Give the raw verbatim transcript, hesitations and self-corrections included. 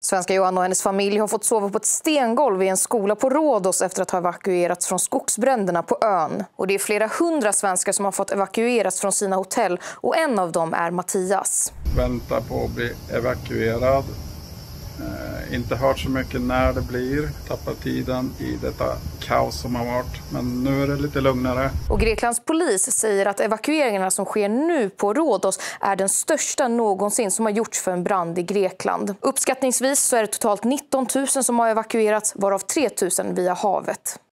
Svenska Johanna och hennes familj har fått sova på ett stengolv i en skola på Rhodos efter att ha evakuerats från skogsbränderna på ön. Och det är flera hundra svenskar som har fått evakueras från sina hotell och en av dem är Mattias. Väntar på att bli evakuerad. Eh, inte hört så mycket när det blir. Tappar tiden i detta kaos som har varit. Men nu är det lite lugnare. Och Greklands polis säger att evakueringarna som sker nu på Rhodos är den största någonsin som har gjorts för en brand i Grekland. Uppskattningsvis så är det totalt nitton tusen som har evakuerats, varav tre tusen via havet.